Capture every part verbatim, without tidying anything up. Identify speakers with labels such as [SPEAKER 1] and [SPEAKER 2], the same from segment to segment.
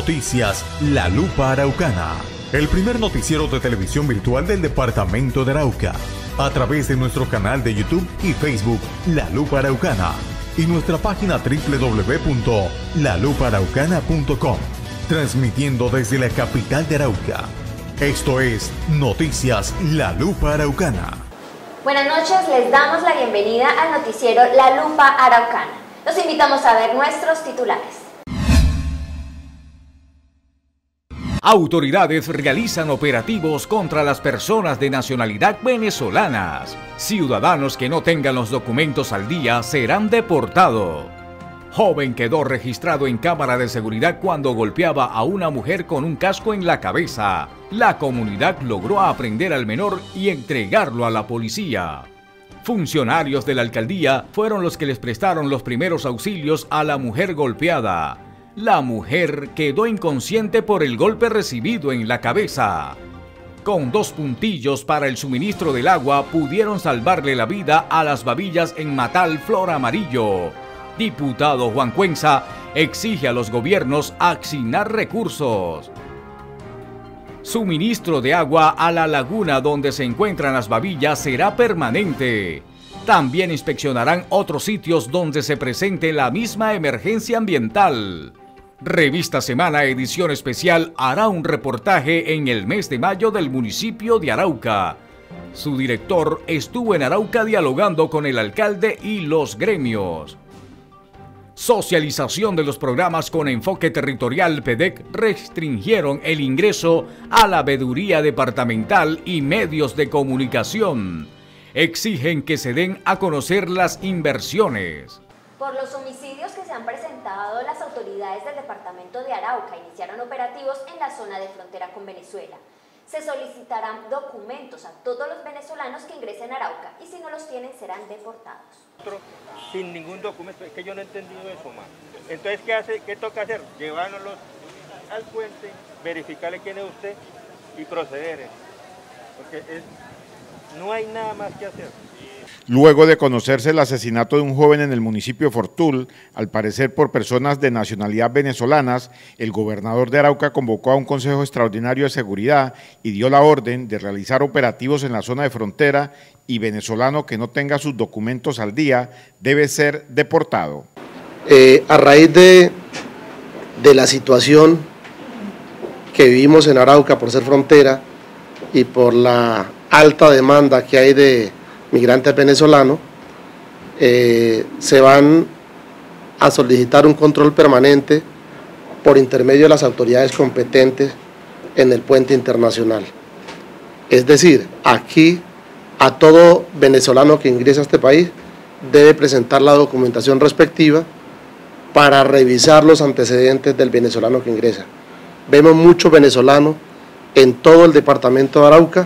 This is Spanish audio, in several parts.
[SPEAKER 1] Noticias La Lupa Araucana, el primer noticiero de televisión virtual del departamento de Arauca, a través de nuestro canal de YouTube y Facebook La Lupa Araucana y nuestra página doble u doble u doble u punto la lupa araucana punto com, transmitiendo desde la capital de Arauca. Esto es Noticias La Lupa Araucana.
[SPEAKER 2] Buenas noches, les damos la bienvenida al noticiero La Lupa Araucana. Los invitamos a ver nuestros titulares.
[SPEAKER 3] Autoridades realizan operativos contra las personas de nacionalidad venezolanas. Ciudadanos que no tengan los documentos al día serán deportados. Joven quedó registrado en cámara de seguridad cuando golpeaba a una mujer con un casco en la cabeza. La comunidad logró aprender al menor y entregarlo a la policía. Funcionarios de la alcaldía fueron los que les prestaron los primeros auxilios a la mujer golpeada. La mujer quedó inconsciente por el golpe recibido en la cabeza. Con dos puntillos para el suministro del agua pudieron salvarle la vida a las babillas en Matal, Flor Amarillo. Diputado Juan Cuenza exige a los gobiernos asignar recursos. Suministro de agua a la laguna donde se encuentran las babillas será permanente. También inspeccionarán otros sitios donde se presente la misma emergencia ambiental. Revista Semana edición especial hará un reportaje en el mes de mayo del municipio de Arauca. Su director estuvo en Arauca dialogando con el alcalde y los gremios. Socialización de los programas con enfoque territorial P E D E C restringieron el ingreso a la veeduría departamental y medios de comunicación. Exigen que se den a conocer las inversiones.
[SPEAKER 2] Por los homicidios que se han presentado, las autoridades del departamento de Arauca iniciaron operativos en la zona de frontera con Venezuela. Se solicitarán documentos a todos los venezolanos que ingresen a Arauca y si no los tienen serán deportados.
[SPEAKER 4] Sin ningún documento, es que yo no he entendido eso más. Entonces, ¿qué hace? ¿Qué toca hacer? Llevárnoslos al puente, verificarle quién es usted y proceder. Porque es, no hay nada más que hacer.
[SPEAKER 5] Luego de conocerse el asesinato de un joven en el municipio de Fortul, al parecer por personas de nacionalidad venezolanas, el gobernador de Arauca convocó a un consejo extraordinario de seguridad y dio la orden de realizar operativos en la zona de frontera y venezolano que no tenga sus documentos al día debe ser deportado.
[SPEAKER 6] Eh, a raíz de, de la situación que vivimos en Arauca por ser frontera y por la alta demanda que hay de migrantes venezolanos, eh, se van a solicitar un control permanente por intermedio de las autoridades competentes en el puente internacional. Es decir, aquí a todo venezolano que ingresa a este país debe presentar la documentación respectiva para revisar los antecedentes del venezolano que ingresa. Vemos muchos venezolanos en todo el departamento de Arauca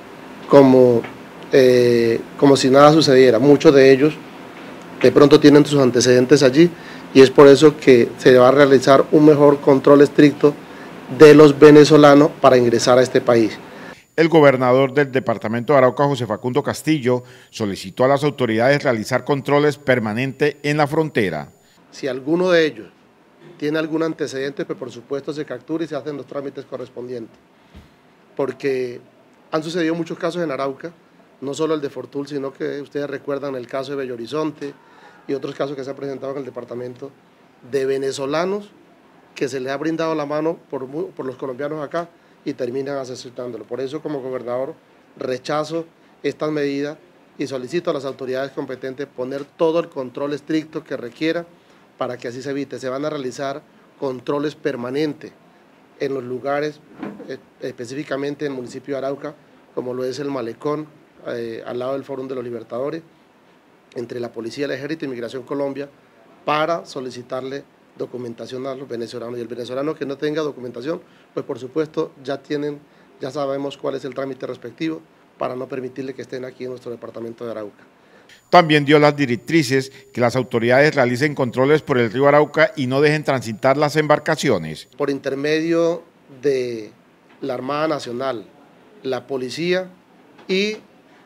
[SPEAKER 6] como Eh, como si nada sucediera. Muchos de ellos de pronto tienen sus antecedentes allí y es por eso que se va a realizar un mejor control estricto de los venezolanos para ingresar a este país.
[SPEAKER 5] El gobernador del departamento de Arauca, José Facundo Castillo, solicitó a las autoridades realizar controles permanentes en la frontera.
[SPEAKER 6] Si alguno de ellos tiene algún antecedente, pues por supuesto se captura y se hacen los trámites correspondientes, porque han sucedido muchos casos en Arauca, no solo el de Fortul, sino que ustedes recuerdan el caso de Bello Horizonte y otros casos que se han presentado en el departamento de venezolanos que se les ha brindado la mano por, por los colombianos acá y terminan asesinándolo. Por eso, como gobernador, rechazo estas medidas y solicito a las autoridades competentes poner todo el control estricto que requiera para que así se evite. Se van a realizar controles permanentes en los lugares, específicamente en el municipio de Arauca, como lo es el Malecón, Eh, al lado del Fórum de los Libertadores, entre la Policía, el Ejército y Migración Colombia, para solicitarle documentación a los venezolanos. Y el venezolano que no tenga documentación, pues por supuesto ya tienen, ya sabemos cuál es el trámite respectivo para no permitirle que estén aquí en nuestro departamento de Arauca.
[SPEAKER 5] También dio las directrices que las autoridades realicen controles por el río Arauca y no dejen transitar las embarcaciones.
[SPEAKER 6] Por intermedio de la Armada Nacional, la Policía y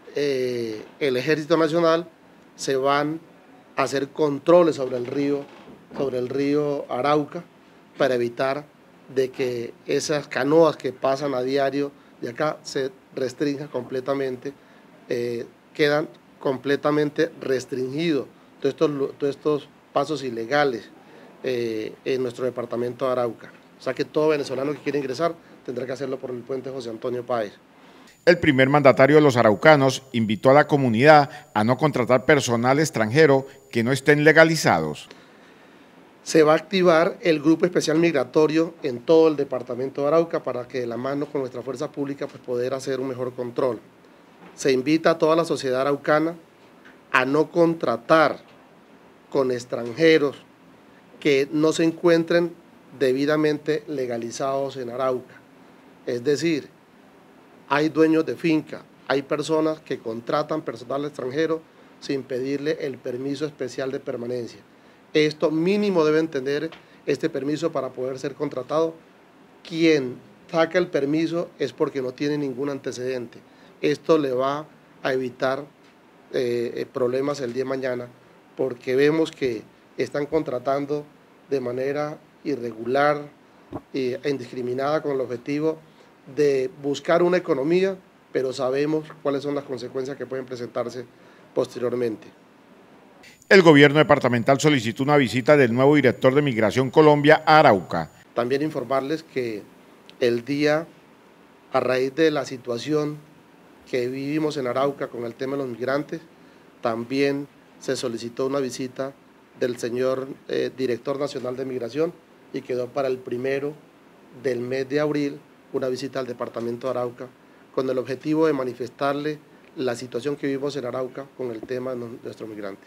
[SPEAKER 6] Eh, el Ejército Nacional se van a hacer controles sobre el río, sobre el río Arauca para evitar de que esas canoas que pasan a diario de acá se restrinjan completamente, eh, quedan completamente restringidos todos estos, todos estos pasos ilegales eh, en nuestro departamento de Arauca. O sea que todo venezolano que quiera ingresar tendrá que hacerlo por el puente José Antonio Páez.
[SPEAKER 5] El primer mandatario de los araucanos invitó a la comunidad a no contratar personal extranjero que no estén legalizados.
[SPEAKER 6] Se va a activar el Grupo Especial Migratorio en todo el departamento de Arauca para que de la mano con nuestra fuerza pública pues, poder hacer un mejor control. Se invita a toda la sociedad araucana a no contratar con extranjeros que no se encuentren debidamente legalizados en Arauca. Es decir, hay dueños de finca, hay personas que contratan personal extranjero sin pedirle el permiso especial de permanencia. Esto mínimo debe entender este permiso para poder ser contratado. Quien saca el permiso es porque no tiene ningún antecedente. Esto le va a evitar eh, problemas el día de mañana porque vemos que están contratando de manera irregular e indiscriminada con el objetivo de buscar una economía, pero sabemos cuáles son las consecuencias que pueden presentarse posteriormente.
[SPEAKER 5] El gobierno departamental solicitó una visita del nuevo director de Migración Colombia a Arauca.
[SPEAKER 6] También informarles que el día, a raíz de la situación que vivimos en Arauca con el tema de los migrantes, también se solicitó una visita del señor eh, director nacional de Migración y quedó para el primero del mes de abril una visita al departamento de Arauca con el objetivo de manifestarle la situación que vivimos en Arauca con el tema de nuestros migrantes.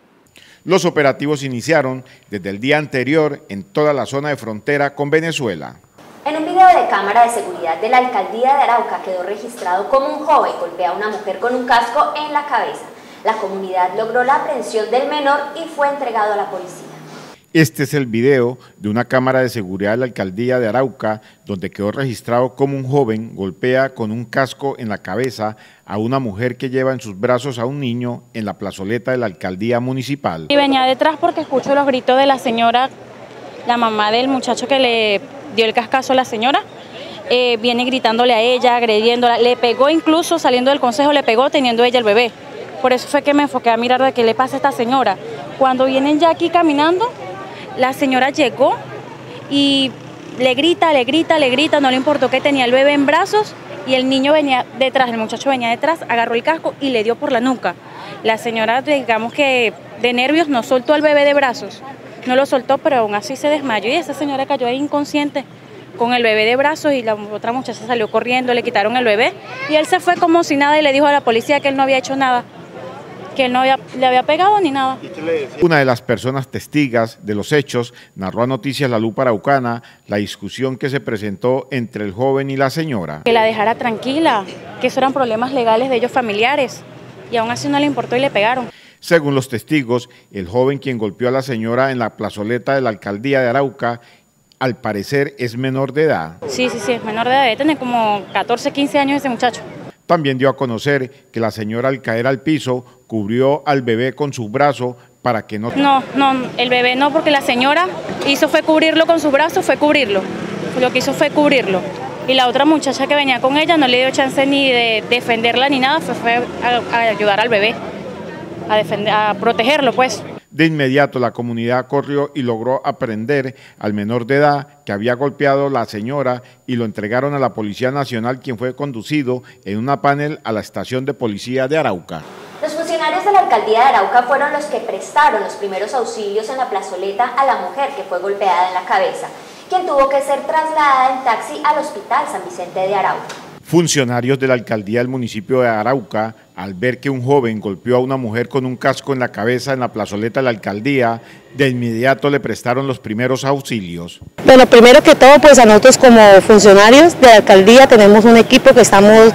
[SPEAKER 5] Los operativos iniciaron desde el día anterior en toda la zona de frontera con Venezuela.
[SPEAKER 2] En un video de cámara de seguridad de la alcaldía de Arauca quedó registrado como un joven golpea a una mujer con un casco en la cabeza. La comunidad logró la aprehensión del menor y fue entregado a la policía.
[SPEAKER 5] Este es el video de una cámara de seguridad de la alcaldía de Arauca, donde quedó registrado como un joven golpea con un casco en la cabeza a una mujer que lleva en sus brazos a un niño en la plazoleta de la alcaldía municipal.
[SPEAKER 7] Y venía detrás porque escucho los gritos de la señora, la mamá del muchacho que le dio el cascazo a la señora, eh, viene gritándole a ella, agrediéndola, le pegó incluso saliendo del consejo, le pegó teniendo ella el bebé. Por eso fue que me enfoqué a mirar de qué le pasa a esta señora. Cuando vienen ya aquí caminando, la señora llegó y le grita, le grita, le grita, no le importó que tenía el bebé en brazos y el niño venía detrás, el muchacho venía detrás, agarró el casco y le dio por la nuca. La señora, digamos que de nervios, no soltó al bebé de brazos, no lo soltó, pero aún así se desmayó y esa señora cayó ahí inconsciente con el bebé de brazos y la otra muchacha salió corriendo, le quitaron el bebé y él se fue como si nada y le dijo a la policía que él no había hecho nada, que él no había, le había pegado ni nada.
[SPEAKER 5] Una de las personas testigas de los hechos narró a Noticias La Lupa Araucana la discusión que se presentó entre el joven y la señora.
[SPEAKER 7] Que la dejara tranquila, que eso eran problemas legales de ellos familiares y aún así no le importó y le pegaron.
[SPEAKER 5] Según los testigos, el joven quien golpeó a la señora en la plazoleta de la alcaldía de Arauca, al parecer es menor de edad.
[SPEAKER 7] Sí, sí, sí, es menor de edad, debe tener como catorce, quince años ese muchacho.
[SPEAKER 5] También dio a conocer que la señora al caer al piso cubrió al bebé con su brazo para que no...
[SPEAKER 7] No, no, el bebé no, porque la señora hizo fue cubrirlo con sus brazos, fue cubrirlo. Lo que hizo fue cubrirlo. Y la otra muchacha que venía con ella no le dio chance ni de defenderla ni nada, fue, fue a, a ayudar al bebé, a, defender, a protegerlo pues.
[SPEAKER 5] De inmediato la comunidad corrió y logró aprender al menor de edad que había golpeado a la señora y lo entregaron a la Policía Nacional, quien fue conducido en una panel a la estación de policía de Arauca.
[SPEAKER 2] Los funcionarios de la alcaldía de Arauca fueron los que prestaron los primeros auxilios en la plazoleta a la mujer que fue golpeada en la cabeza, quien tuvo que ser trasladada en taxi al Hospital San Vicente de Arauca.
[SPEAKER 5] Funcionarios de la alcaldía del municipio de Arauca, al ver que un joven golpeó a una mujer con un casco en la cabeza en la plazoleta de la alcaldía, de inmediato le prestaron los primeros auxilios.
[SPEAKER 8] Bueno, primero que todo, pues a nosotros como funcionarios de la alcaldía tenemos un equipo que estamos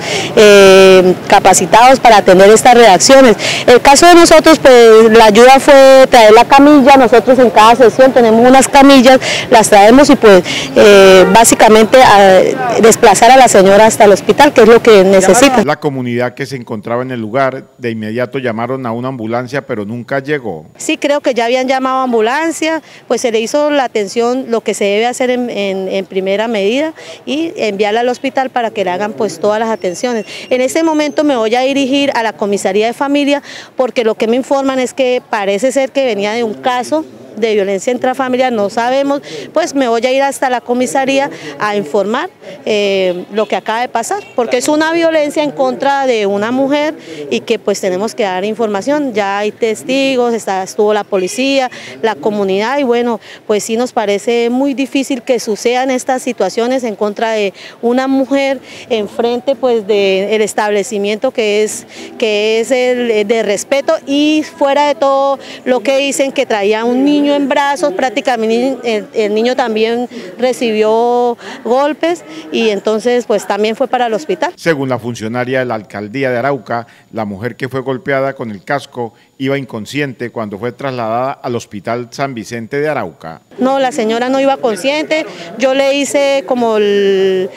[SPEAKER 8] eh, capacitados para atender estas reacciones. El caso de nosotros, pues la ayuda fue traer la camilla, nosotros en cada sesión tenemos unas camillas, las traemos y pues eh, básicamente a desplazar a la señora hasta el hospital, que es lo que necesita.
[SPEAKER 5] La comunidad que se encontraba en en el lugar, de inmediato llamaron a una ambulancia, pero nunca llegó.
[SPEAKER 8] Sí, creo que ya habían llamado a ambulancia, pues se le hizo la atención, lo que se debe hacer en, en, en primera medida y enviarla al hospital para que le hagan pues todas las atenciones. En este momento me voy a dirigir a la comisaría de familia porque lo que me informan es que parece ser que venía de un caso de violencia intrafamiliar, no sabemos, pues me voy a ir hasta la comisaría a informar eh, lo que acaba de pasar, porque es una violencia en contra de una mujer y que pues tenemos que dar información, ya hay testigos, está, estuvo la policía, la comunidad y bueno, pues sí nos parece muy difícil que sucedan estas situaciones en contra de una mujer enfrente pues del establecimiento que es, que es el de respeto y fuera de todo lo que dicen que traía un niño en brazos, prácticamente el, el niño también recibió golpes y entonces pues también fue para el hospital.
[SPEAKER 5] Según la funcionaria de la alcaldía de Arauca, la mujer que fue golpeada con el casco iba inconsciente cuando fue trasladada al hospital San Vicente de Arauca.
[SPEAKER 8] No, la señora no iba consciente, yo le hice como el,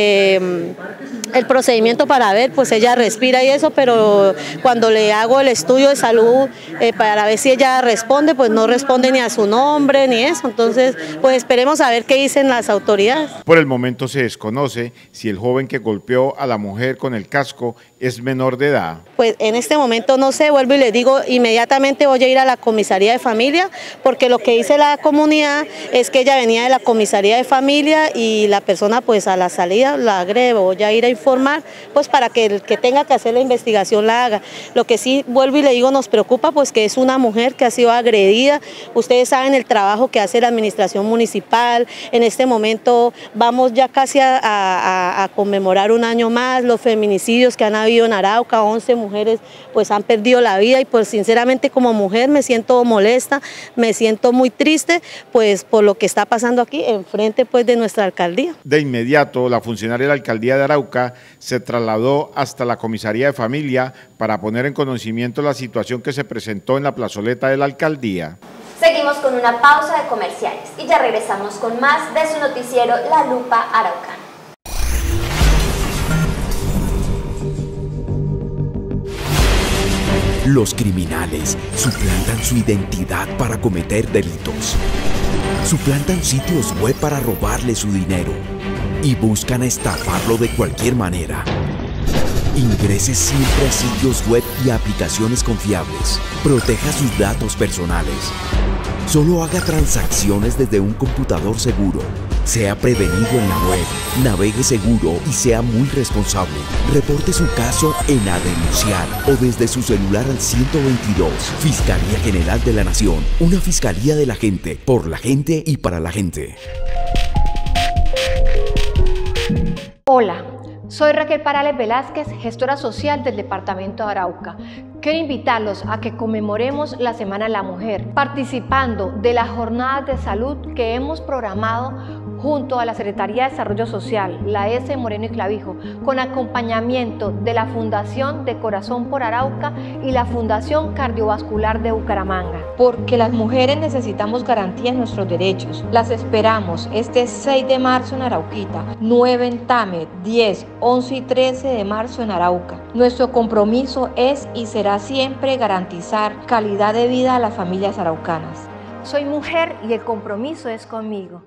[SPEAKER 8] eh, el procedimiento para ver, pues ella respira y eso, pero cuando le hago el estudio de salud eh, para ver si ella responde, pues no responde ni a su nombre ni eso, entonces pues esperemos a ver qué dicen las autoridades.
[SPEAKER 5] Por el momento se desconoce si el joven que golpeó a la mujer con el casco es menor de edad.
[SPEAKER 8] Pues en este momento no sé, vuelvo y le digo, inmediatamente voy a ir a la comisaría de familia, porque lo que dice la comunidad es que ella venía de la comisaría de familia y la persona pues a la salida la agrede, voy a ir a informar pues para que el que tenga que hacer la investigación la haga. Lo que sí, vuelvo y le digo, nos preocupa pues que es una mujer que ha sido agredida, ustedes saben el trabajo que hace la administración municipal, en este momento vamos ya casi a, a, a conmemorar un año más, los feminicidios que han habido en Arauca, once mujeres pues han perdido la vida y pues sinceramente como mujer me siento molesta, me siento muy triste pues por lo que está pasando aquí enfrente pues de nuestra alcaldía.
[SPEAKER 5] De inmediato la funcionaria de la alcaldía de Arauca se trasladó hasta la comisaría de familia para poner en conocimiento la situación que se presentó en la plazoleta de la alcaldía.
[SPEAKER 2] Seguimos con una pausa de comerciales y ya regresamos con más de su noticiero La Lupa Araucana.
[SPEAKER 9] Los criminales suplantan su identidad para cometer delitos. Suplantan sitios web para robarle su dinero y buscan estafarlo de cualquier manera. Ingrese siempre a sitios web y aplicaciones confiables. Proteja sus datos personales. Solo haga transacciones desde un computador seguro. Sea prevenido en la web, navegue seguro y sea muy responsable. Reporte su caso en A Denunciar o desde su celular al ciento veintidós. Fiscalía General de la Nación, una fiscalía de la gente, por la gente y para la gente.
[SPEAKER 10] Hola, soy Raquel Parales Velázquez, gestora social del Departamento de Arauca. Quiero invitarlos a que conmemoremos la Semana de la Mujer, participando de las jornadas de salud que hemos programado junto a la Secretaría de Desarrollo Social, la S. Moreno y Clavijo, con acompañamiento de la Fundación de Corazón por Arauca y la Fundación Cardiovascular de Bucaramanga.
[SPEAKER 11] Porque las mujeres necesitamos garantía en nuestros derechos. Las esperamos este seis de marzo en Arauquita, nueve en Tame, diez, once y trece de marzo en Arauca. Nuestro compromiso es y será siempre garantizar calidad de vida a las familias araucanas.
[SPEAKER 10] Soy mujer y el compromiso es conmigo.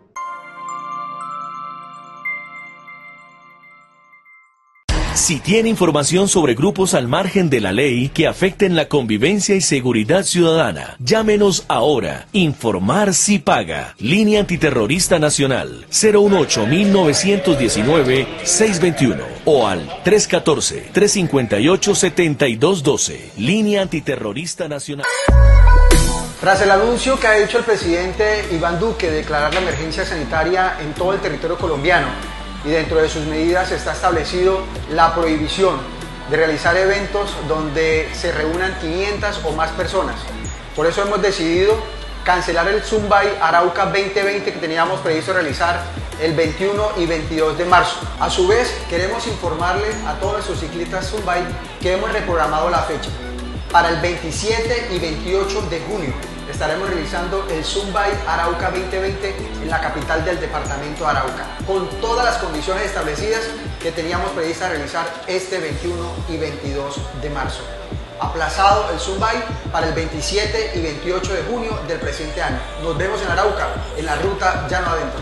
[SPEAKER 12] Si tiene información sobre grupos al margen de la ley que afecten la convivencia y seguridad ciudadana, llámenos ahora. Informar si paga. Línea Antiterrorista Nacional cero dieciocho, nueve uno nueve, seis dos uno o al tres uno cuatro, tres cinco ocho, siete dos uno dos. Línea Antiterrorista Nacional.
[SPEAKER 13] Tras el anuncio que ha hecho el presidente Iván Duque de declarar la emergencia sanitaria en todo el territorio colombiano, y dentro de sus medidas está establecido la prohibición de realizar eventos donde se reúnan quinientas o más personas. Por eso hemos decidido cancelar el Zumbay Arauca veinte veinte que teníamos previsto realizar el veintiuno y veintidós de marzo. A su vez, queremos informarle a todos nuestros ciclistas Zumbay que hemos reprogramado la fecha para el veintisiete y veintiocho de junio. estaremos realizando el Zumbay Arauca veinte veinte en la capital del departamento de Arauca, con todas las condiciones establecidas que teníamos prevista realizar este veintiuno y veintidós de marzo. Aplazado el Zumbay para el veintisiete y veintiocho de junio del presente año. Nos vemos en Arauca, en la ruta Llano Adentro.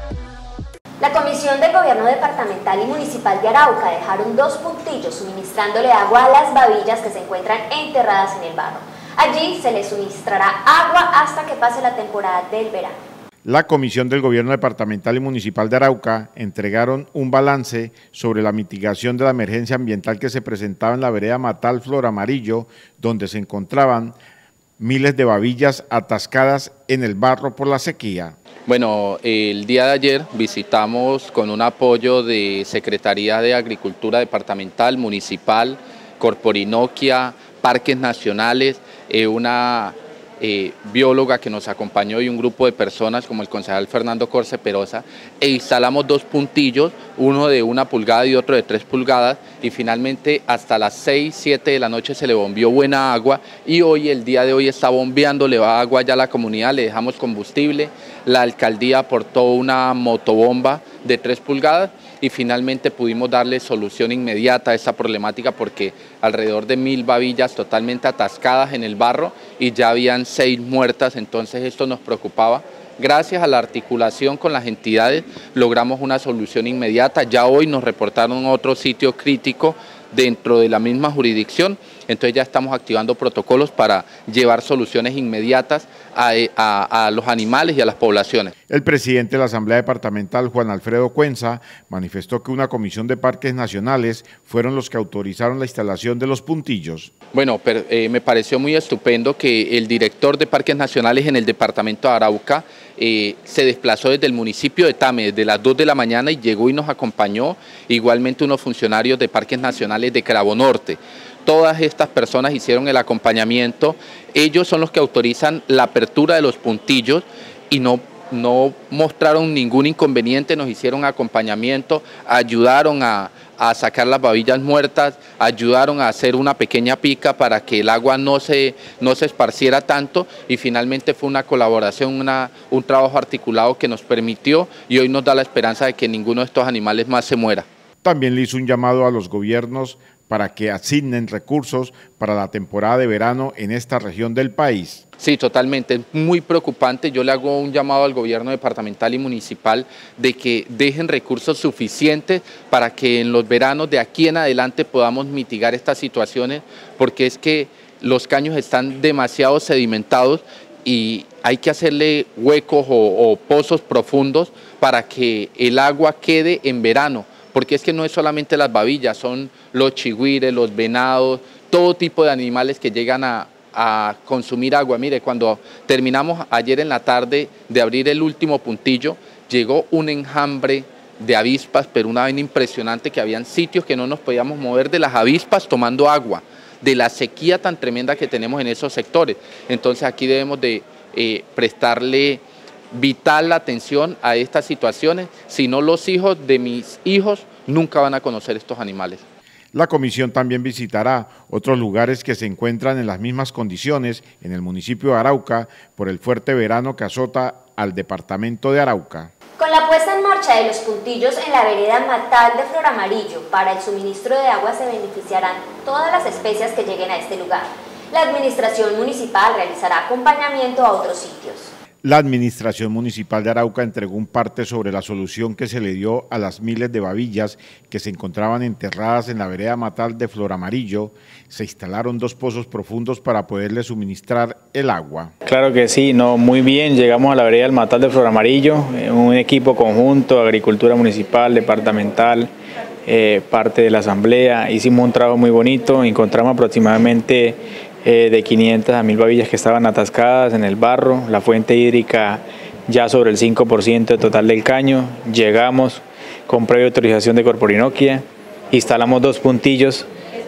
[SPEAKER 2] La Comisión de Gobierno Departamental y Municipal de Arauca dejaron dos puntillos suministrándole agua a las babillas que se encuentran enterradas en el barro. Allí se les suministrará agua hasta que pase la temporada del verano.
[SPEAKER 5] La Comisión del Gobierno Departamental y Municipal de Arauca entregaron un balance sobre la mitigación de la emergencia ambiental que se presentaba en la vereda Matal Flor Amarillo, donde se encontraban miles de babillas atascadas en el barro por la sequía.
[SPEAKER 14] Bueno, el día de ayer visitamos con un apoyo de Secretaría de Agricultura Departamental, Municipal, Corporinoquia, Parques Nacionales, eh, una eh, bióloga que nos acompañó y un grupo de personas como el concejal Fernando Corce Perosa, e instalamos dos puntillos, uno de una pulgada y otro de tres pulgadas, y finalmente hasta las seis, siete de la noche se le bombeó buena agua, y hoy, el día de hoy, está bombeándole agua ya a la comunidad, le dejamos combustible, la alcaldía aportó una motobomba de tres pulgadas, y finalmente pudimos darle solución inmediata a esta problemática porque alrededor de mil babillas totalmente atascadas en el barro y ya habían seis muertas, entonces esto nos preocupaba. Gracias a la articulación con las entidades logramos una solución inmediata, ya hoy nos reportaron otro sitio crítico dentro de la misma jurisdicción, entonces ya estamos activando protocolos para llevar soluciones inmediatas a, a, a los animales y a las poblaciones.
[SPEAKER 5] El presidente de la Asamblea Departamental, Juan Alfredo Cuenza, manifestó que una comisión de parques nacionales fueron los que autorizaron la instalación de los puntillos.
[SPEAKER 14] Bueno, pero, eh, me pareció muy estupendo que el director de Parques Nacionales en el departamento de Arauca eh, se desplazó desde el municipio de Tame desde las dos de la mañana y llegó y nos acompañó, igualmente unos funcionarios de Parques Nacionales de Cravo Norte. Todas estas personas hicieron el acompañamiento, ellos son los que autorizan la apertura de los puntillos y no, no mostraron ningún inconveniente, nos hicieron acompañamiento, ayudaron a, a sacar las babillas muertas, ayudaron a hacer una pequeña pica para que el agua no se, no se esparciera tanto y finalmente fue una colaboración, una, un trabajo articulado que nos permitió y hoy nos da la esperanza de que ninguno de estos animales más se muera.
[SPEAKER 5] También le hizo un llamado a los gobiernos para que asignen recursos para la temporada de verano en esta región del país.
[SPEAKER 14] Sí, totalmente, es muy preocupante. Yo le hago un llamado al gobierno departamental y municipal de que dejen recursos suficientes para que en los veranos de aquí en adelante podamos mitigar estas situaciones, porque es que los caños están demasiado sedimentados y hay que hacerle huecos o, o pozos profundos para que el agua quede en verano, porque es que no es solamente las babillas, son los chigüires, los venados, todo tipo de animales que llegan a, a consumir agua. Mire, cuando terminamos ayer en la tarde de abrir el último puntillo, llegó un enjambre de avispas, pero una vaina impresionante, que habían sitios que no nos podíamos mover de las avispas tomando agua, de la sequía tan tremenda que tenemos en esos sectores. Entonces aquí debemos de eh, prestarle vital atención a estas situaciones, si no los hijos de mis hijos nunca van a conocer estos animales.
[SPEAKER 5] La comisión también visitará otros lugares que se encuentran en las mismas condiciones en el municipio de Arauca por el fuerte verano que azota al departamento de Arauca.
[SPEAKER 2] Con la puesta en marcha de los puntillos en la vereda Matal de Flor Amarillo, para el suministro de agua se beneficiarán todas las especies que lleguen a este lugar. La administración municipal realizará acompañamiento a otros sitios.
[SPEAKER 5] La Administración Municipal de Arauca entregó un parte sobre la solución que se le dio a las miles de babillas que se encontraban enterradas en la vereda Matal de Flor Amarillo. Se instalaron dos pozos profundos para poderle suministrar el agua.
[SPEAKER 15] Claro que sí, no, muy bien, llegamos a la vereda del Matal de Flor Amarillo, un equipo conjunto, Agricultura Municipal, Departamental, eh, parte de la Asamblea, hicimos un trabajo muy bonito, encontramos aproximadamente Eh, de quinientas a mil babillas que estaban atascadas en el barro, la fuente hídrica ya sobre el cinco por ciento total del caño. Llegamos con previa autorización de Corporinoquia, instalamos dos puntillos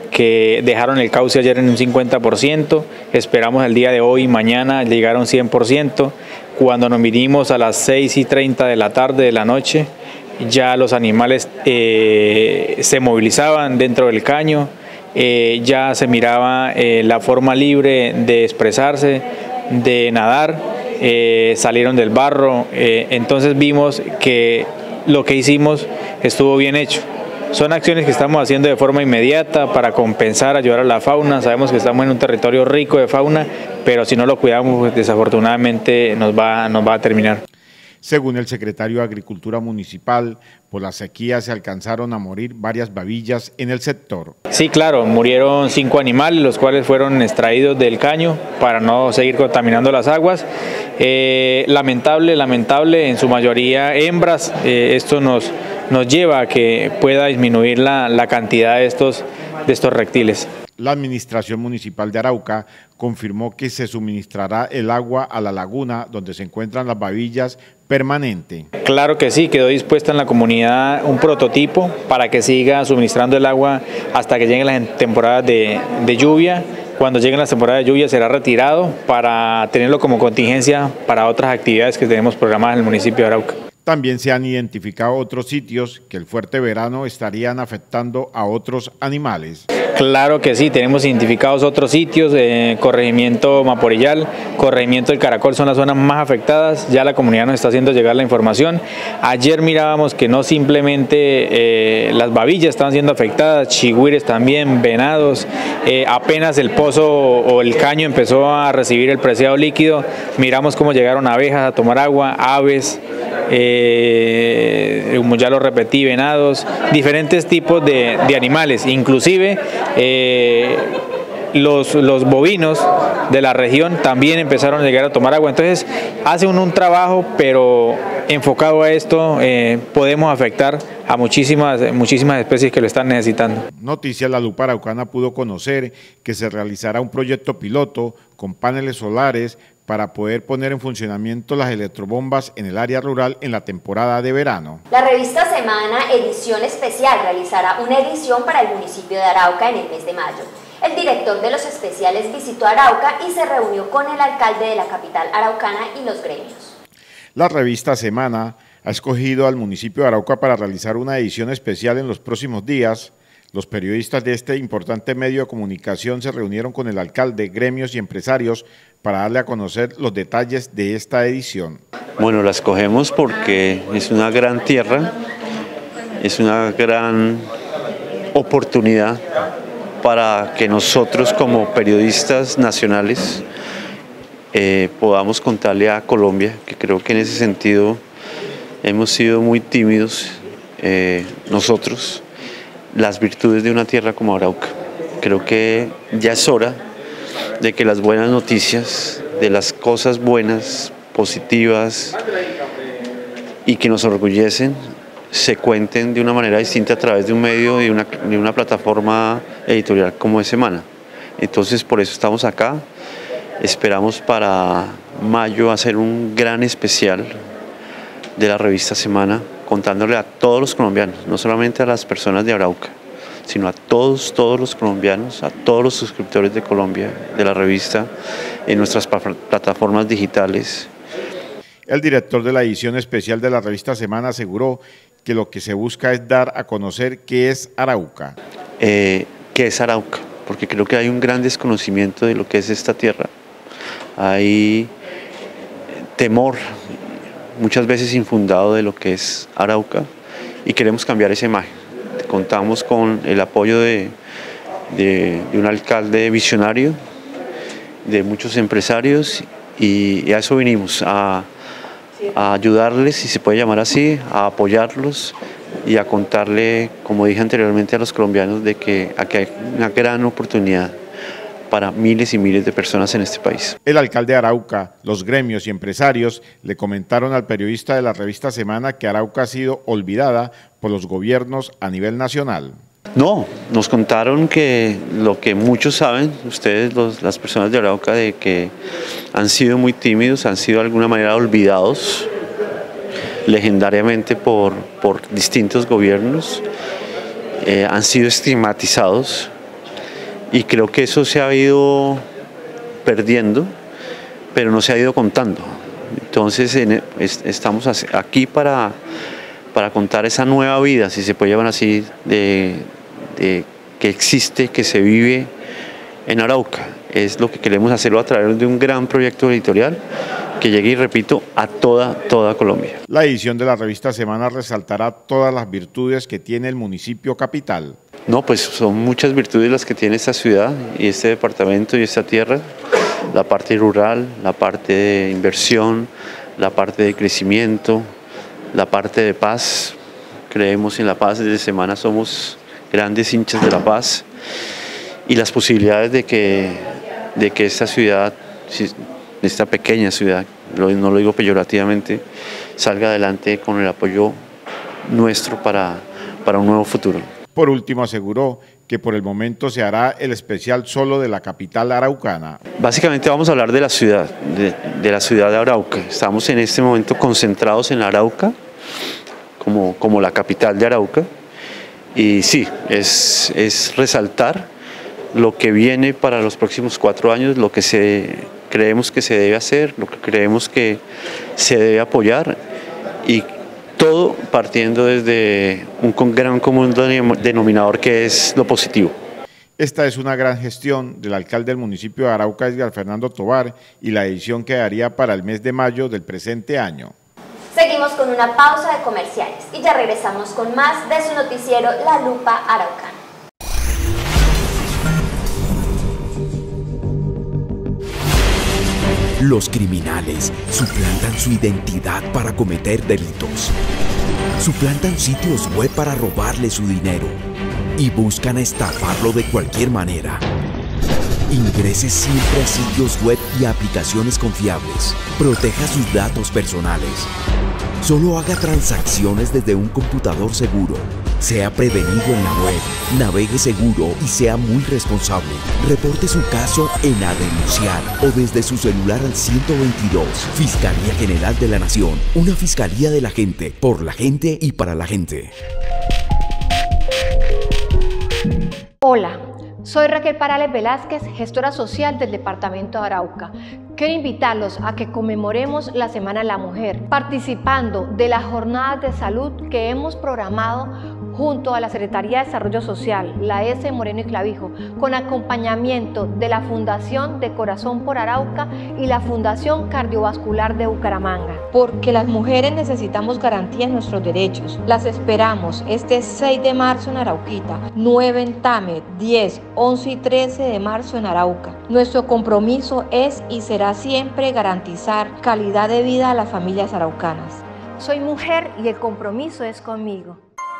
[SPEAKER 15] que dejaron el cauce ayer en un cincuenta por ciento, esperamos el día de hoy y mañana llegar a un cien por ciento. Cuando nos vinimos a las seis y treinta de la tarde de la noche, ya los animales eh, se movilizaban dentro del caño. Eh, ya se miraba eh, la forma libre de expresarse, de nadar, eh, salieron del barro, eh, entonces vimos que lo que hicimos estuvo bien hecho. Son acciones que estamos haciendo de forma inmediata para compensar, ayudar a la fauna. Sabemos que estamos en un territorio rico de fauna, pero si no lo cuidamos, pues, desafortunadamente nos va, nos va a terminar.
[SPEAKER 5] Según el secretario de Agricultura Municipal, por la sequía se alcanzaron a morir varias babillas en el sector.
[SPEAKER 15] Sí, claro, murieron cinco animales, los cuales fueron extraídos del caño para no seguir contaminando las aguas. Eh, lamentable, lamentable, en su mayoría hembras. Eh, esto nos, nos lleva a que pueda disminuir la, la cantidad de estos, de estos reptiles.
[SPEAKER 5] La Administración Municipal de Arauca confirmó que se suministrará el agua a la laguna donde se encuentran las babillas permanente.
[SPEAKER 15] Claro que sí, quedó dispuesta en la comunidad un prototipo para que siga suministrando el agua hasta que lleguen las temporadas de, de lluvia. Cuando lleguen las temporadas de lluvia será retirado para tenerlo como contingencia para otras actividades que tenemos programadas en el municipio de Arauca.
[SPEAKER 5] También se han identificado otros sitios que el fuerte verano estarían afectando a otros animales.
[SPEAKER 15] Claro que sí, tenemos identificados otros sitios, eh, corregimiento Maporillal, corregimiento del Caracol son las zonas más afectadas, ya la comunidad nos está haciendo llegar la información. Ayer mirábamos que no simplemente eh, las babillas estaban siendo afectadas, chigüires también, venados, eh, apenas el pozo o el caño empezó a recibir el preciado líquido, miramos cómo llegaron abejas a tomar agua, aves, Eh, como ya lo repetí, venados, diferentes tipos de, de animales, inclusive eh, los, los bovinos de la región también empezaron a llegar a tomar agua. Entonces hace un, un trabajo, pero enfocado a esto eh, podemos afectar a muchísimas, muchísimas especies que lo están necesitando.
[SPEAKER 5] Noticias La Lupa Araucana pudo conocer que se realizará un proyecto piloto con paneles solares para poder poner en funcionamiento las electrobombas en el área rural en la temporada de verano.
[SPEAKER 2] La revista Semana Edición Especial realizará una edición para el municipio de Arauca en el mes de mayo. El director de los especiales visitó Arauca y se reunió con el alcalde de la capital araucana y los gremios.
[SPEAKER 5] La revista Semana ha escogido al municipio de Arauca para realizar una edición especial en los próximos días. Los periodistas de este importante medio de comunicación se reunieron con el alcalde, gremios y empresarios para darle a conocer los detalles de esta edición.
[SPEAKER 16] Bueno, la escogemos porque es una gran tierra, es una gran oportunidad para que nosotros como periodistas nacionales eh, podamos contarle a Colombia, que creo que en ese sentido hemos sido muy tímidos eh, nosotros, las virtudes de una tierra como Arauca. Creo que ya es hora de que las buenas noticias, de las cosas buenas, positivas y que nos orgullecen, se cuenten de una manera distinta a través de un medio y de una, de una plataforma editorial como es Semana. Entonces por eso estamos acá, esperamos para mayo hacer un gran especial de la revista Semana, contándole a todos los colombianos, no solamente a las personas de Arauca, sino a todos, todos los colombianos, a todos los suscriptores de Colombia, de la revista, en nuestras plataformas digitales.
[SPEAKER 5] El director de la edición especial de la revista Semana aseguró que lo que se busca es dar a conocer qué es Arauca.
[SPEAKER 16] Eh, ¿Qué es Arauca? Porque creo que hay un gran desconocimiento de lo que es esta tierra. Hay temor, muchas veces infundado, de lo que es Arauca y queremos cambiar esa imagen. Contamos con el apoyo de, de, de un alcalde visionario, de muchos empresarios y, y a eso vinimos, a, a ayudarles, si se puede llamar así, a apoyarlos y a contarle, como dije anteriormente, a los colombianos de que aquí hay una gran oportunidad para miles y miles de personas en este país.
[SPEAKER 5] El alcalde de Arauca, los gremios y empresarios le comentaron al periodista de la revista Semana que Arauca ha sido olvidada por los gobiernos a nivel nacional.
[SPEAKER 16] No, nos contaron que lo que muchos saben, ustedes los, las personas de Arauca, de que han sido muy tímidos, han sido de alguna manera olvidados legendariamente por, por distintos gobiernos, eh, han sido estigmatizados. Y creo que eso se ha ido perdiendo, pero no se ha ido contando. Entonces en, es, estamos aquí para, para contar esa nueva vida, si se puede llamar así, de, de, que existe, que se vive en Arauca. es lo que queremos hacerlo a través de un gran proyecto editorial que llegue, y repito, a toda, toda Colombia.
[SPEAKER 5] La edición de la revista Semana resaltará todas las virtudes que tiene el municipio capital.
[SPEAKER 16] No, pues son muchas virtudes las que tiene esta ciudad y este departamento y esta tierra, la parte rural, la parte de inversión, la parte de crecimiento, la parte de paz. Creemos en la paz, desde Semana somos grandes hinchas de la paz, y las posibilidades de que, de que esta ciudad, esta pequeña ciudad, no lo digo peyorativamente, salga adelante con el apoyo nuestro para, para un nuevo futuro.
[SPEAKER 5] Por último, aseguró que por el momento se hará el especial solo de la capital araucana.
[SPEAKER 16] Básicamente vamos a hablar de la ciudad, de, de la ciudad de Arauca. Estamos en este momento concentrados en Arauca, como, como la capital de Arauca, y sí, es, es resaltar lo que viene para los próximos cuatro años, lo que se, creemos que se debe hacer, lo que creemos que se debe apoyar, y todo partiendo desde un gran común denominador que es lo positivo.
[SPEAKER 5] Esta es una gran gestión del alcalde del municipio de Arauca, Edgar Fernando Tovar, y la edición quedaría para el mes de mayo del presente año.
[SPEAKER 2] Seguimos con una pausa de comerciales y ya regresamos con más de su noticiero La Lupa Araucana.
[SPEAKER 9] Los criminales suplantan su identidad para cometer delitos. Suplantan sitios web para robarle su dinero y buscan estafarlo de cualquier manera. Ingrese siempre a sitios web y aplicaciones confiables. Proteja sus datos personales. Solo haga transacciones desde un computador seguro. Sea prevenido en la web, navegue seguro y sea muy responsable. Reporte su caso en A Denunciar o desde su celular al ciento veintidós. Fiscalía General de la Nación, una fiscalía de la gente, por la gente y para la gente.
[SPEAKER 10] Hola, soy Raquel Parales Velázquez, gestora social del Departamento de Arauca. Quiero invitarlos a que conmemoremos la Semana de la Mujer, participando de las jornadas de salud que hemos programado junto a la Secretaría de Desarrollo Social, la S. Moreno y Clavijo, con acompañamiento de la Fundación de Corazón por Arauca y la Fundación Cardiovascular de Bucaramanga.
[SPEAKER 11] Porque las mujeres necesitamos garantía en nuestros derechos. Las esperamos este seis de marzo en Arauquita, nueve en Tame, diez, once y trece de marzo en Arauca. Nuestro compromiso es y será siempre garantizar calidad de vida a las familias araucanas.
[SPEAKER 10] Soy mujer y el compromiso es conmigo.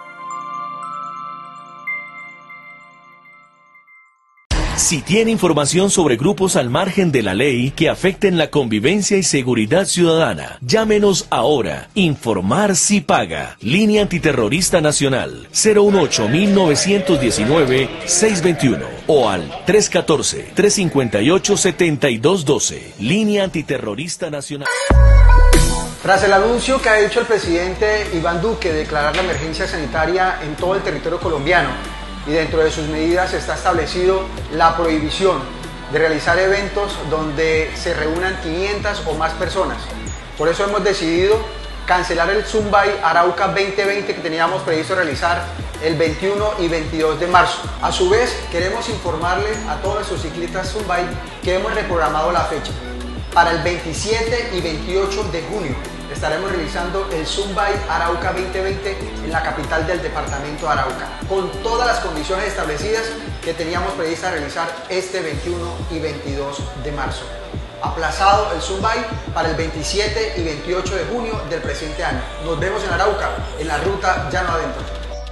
[SPEAKER 12] Si tiene información sobre grupos al margen de la ley que afecten la convivencia y seguridad ciudadana, llámenos ahora. Informar si paga. Línea Antiterrorista Nacional cero uno ocho, nueve uno nueve, seis dos uno o al tres uno cuatro, tres cinco ocho, siete dos uno dos. Línea Antiterrorista Nacional.
[SPEAKER 13] Tras el anuncio que ha hecho el presidente Iván Duque de declarar la emergencia sanitaria en todo el territorio colombiano, y dentro de sus medidas está establecido la prohibición de realizar eventos donde se reúnan quinientas o más personas. Por eso hemos decidido cancelar el Zumbay Arauca veinte veinte que teníamos previsto realizar el veintiuno y veintidós de marzo. A su vez, queremos informarle a todos nuestros ciclistas Zumbay que hemos reprogramado la fecha. Para el veintisiete y veintiocho de junio estaremos realizando el Zumbay Arauca veinte veinte en la capital del departamento de Arauca, con todas las condiciones establecidas que teníamos prevista realizar este veintiuno y veintidós de marzo. Aplazado el Zumbay para el veintisiete y veintiocho de junio del presente año. Nos vemos en Arauca, en la ruta Llano Adentro.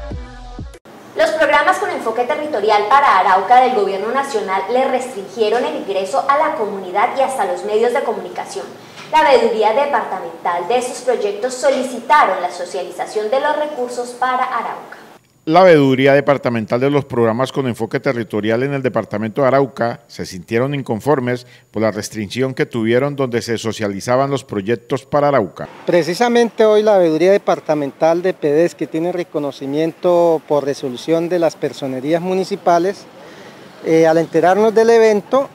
[SPEAKER 2] Los programas con enfoque territorial para Arauca del Gobierno Nacional le restringieron el ingreso a la comunidad y hasta los medios de comunicación. La veeduría departamental de esos proyectos solicitaron la socialización de los recursos para Arauca.
[SPEAKER 5] La veeduría departamental de los programas con enfoque territorial en el departamento de Arauca se sintieron inconformes por la restricción que tuvieron donde se socializaban los proyectos para Arauca.
[SPEAKER 17] Precisamente hoy la veeduría departamental de P D E S, que tiene reconocimiento por resolución de las personerías municipales, eh, al enterarnos del evento,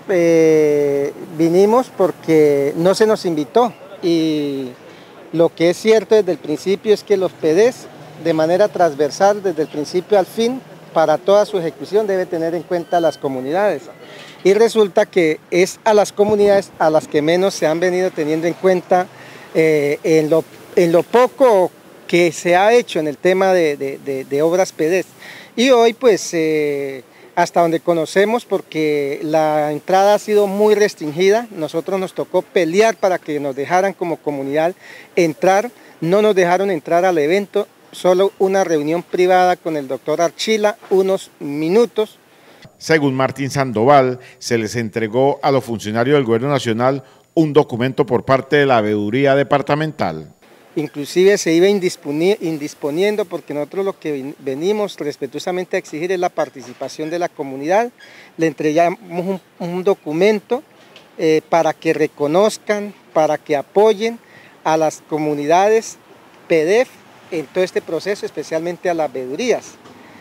[SPEAKER 17] eh, vinimos porque no se nos invitó, y lo que es cierto desde el principio es que los P D E S, de manera transversal desde el principio al fin, para toda su ejecución debe tener en cuenta las comunidades. y resulta que es a las comunidades a las que menos se han venido teniendo en cuenta eh, en, lo, en lo poco que se ha hecho en el tema de, de, de, de obras P D E S. Y hoy pues eh, hasta donde conocemos, porque la entrada ha sido muy restringida, nosotros nos tocó pelear para que nos dejaran como comunidad entrar, no nos dejaron entrar al evento, solo una reunión privada con el doctor Archila, unos minutos.
[SPEAKER 5] Según Martín Sandoval, se les entregó a los funcionarios del Gobierno Nacional un documento por parte de la Veeduría Departamental.
[SPEAKER 17] Inclusive se iba indisponiendo porque nosotros lo que venimos respetuosamente a exigir es la participación de la comunidad. Le entregamos un, un documento eh, para que reconozcan, para que apoyen a las comunidades P D E F en todo este proceso, especialmente a las veedurías.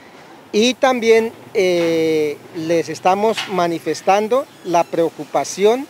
[SPEAKER 17] Y también eh, les estamos manifestando la preocupación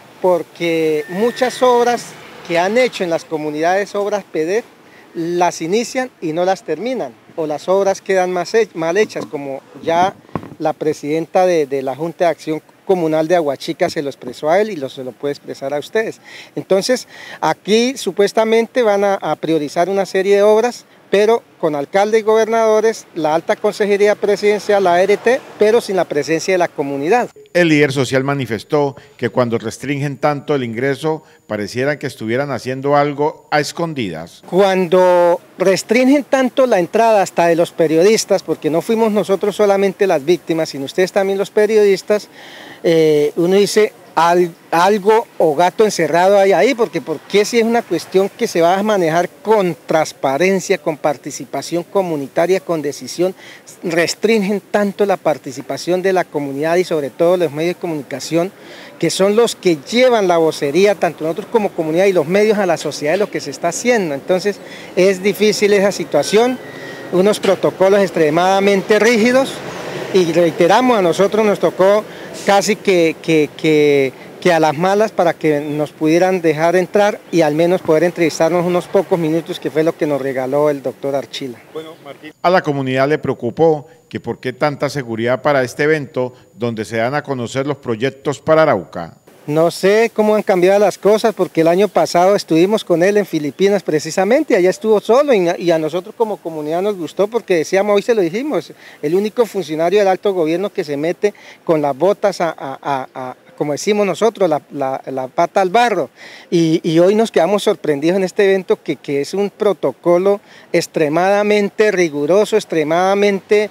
[SPEAKER 17] porque muchas obras que han hecho en las comunidades, obras P D E F, las inician y no las terminan, o las obras quedan más he mal hechas, como ya la presidenta de, de la Junta de Acción Comunal de Aguachica se lo expresó a él y lo, se lo puede expresar a ustedes. Entonces, aquí supuestamente van a, a priorizar una serie de obras, pero con alcalde y gobernadores, la alta consejería presidencial, la A R T, pero sin la presencia de la comunidad.
[SPEAKER 5] El líder social manifestó que cuando restringen tanto el ingreso, pareciera que estuvieran haciendo algo a escondidas.
[SPEAKER 17] Cuando restringen tanto la entrada hasta de los periodistas, porque no fuimos nosotros solamente las víctimas, sino ustedes también los periodistas, eh, uno dice, Al, algo o gato encerrado hay ahí, porque ¿por qué si es una cuestión que se va a manejar con transparencia, con participación comunitaria, con decisión, restringen tanto la participación de la comunidad y sobre todo los medios de comunicación, que son los que llevan la vocería, tanto nosotros como comunidad y los medios a la sociedad de lo que se está haciendo? Entonces es difícil esa situación, unos protocolos extremadamente rígidos, y reiteramos, a nosotros nos tocó casi que, que, que, que a las malas para que nos pudieran dejar entrar y al menos poder entrevistarnos unos pocos minutos, que fue lo que nos regaló el doctor Archila.
[SPEAKER 5] Bueno, Martín. A la comunidad le preocupó que por qué tanta seguridad para este evento donde se dan a conocer los proyectos para Arauca.
[SPEAKER 17] No sé cómo han cambiado las cosas, porque el año pasado estuvimos con él en Filipinas precisamente, allá estuvo solo y, y a nosotros como comunidad nos gustó porque decíamos, hoy se lo dijimos, el único funcionario del alto gobierno que se mete con las botas a, a, a, a como decimos nosotros, la, la, la pata al barro. Y, y hoy nos quedamos sorprendidos en este evento que, que es un protocolo extremadamente riguroso, extremadamente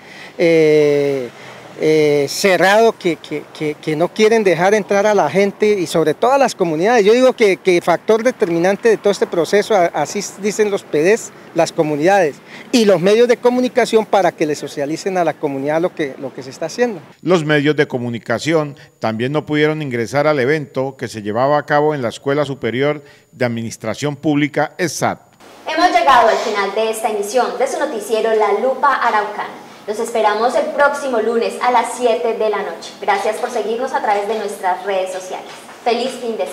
[SPEAKER 17] eh, Eh, cerrado, que, que, que, que no quieren dejar entrar a la gente y sobre todo a las comunidades. Yo digo que, que factor determinante de todo este proceso, así dicen los P D E S, las comunidades y los medios de comunicación, para que le socialicen a la comunidad lo que, lo que se está haciendo.
[SPEAKER 5] Los medios de comunicación también no pudieron ingresar al evento que se llevaba a cabo en la Escuela Superior de Administración Pública, ESAT.
[SPEAKER 2] Hemos llegado al final de esta emisión de su noticiero La Lupa Araucana. Los esperamos el próximo lunes a las siete de la noche. Gracias por seguirnos a través de nuestras redes sociales. Feliz fin de semana.